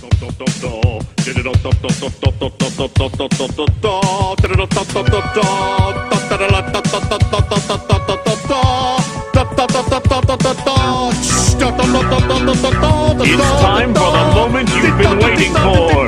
It's time for the moment you've been waiting for.